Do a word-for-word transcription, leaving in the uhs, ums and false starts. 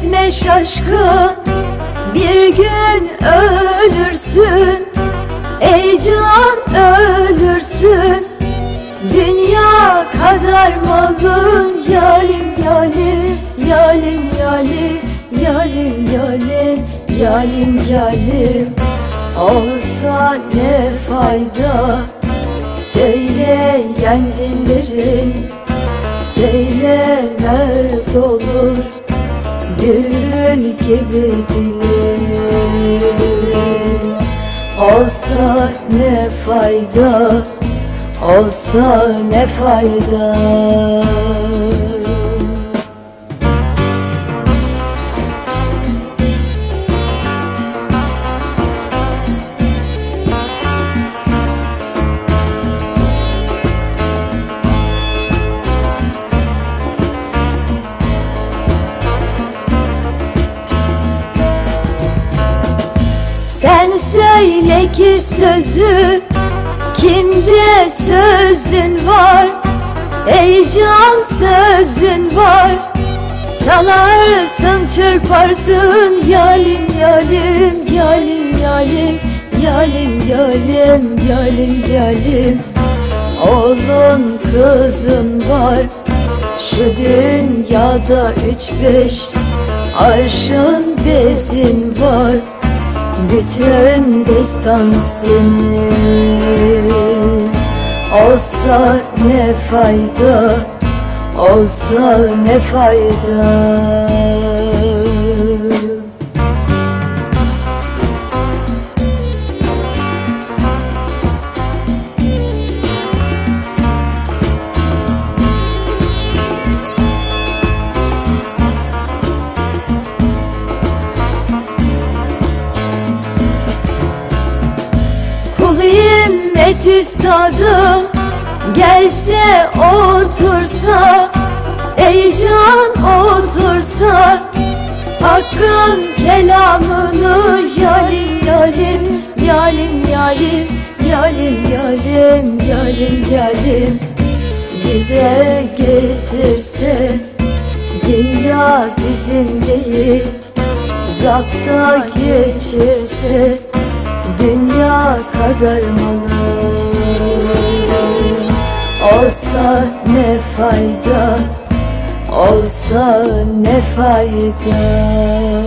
gezme şaşkın, bir gün ölürsün. Ey can ölürsün, dünya kadar malın. Yalim yalim, yalim yalim, yalim yalim, yalim yalim. Olsa ne fayda, söyleyen dillerin söylemez olur. Gül gibi dilin olsa ne fayda, olsa ne fayda. Sen söyle ki sözü, kimde sözün var? Ey can sözün var, çalarsın çırparsın. Yalim yalim, yalim yalim, yalim yalim, yalim yalim. Oğlun kızın var, şu dünyada üç beş arşın bezin var. Bütün destan senin olsa ne fayda, olsa ne fayda. Himmet üstadım gelse otursa, ey can otursa, Hakk'ın kelamını yalim yalim, yalim yalim, yalim yalim, yalim yalim bize getirse. Dünya bizim değil, zapta geçirse. Dünya kadar malı olsa ne fayda, olsa ne fayda.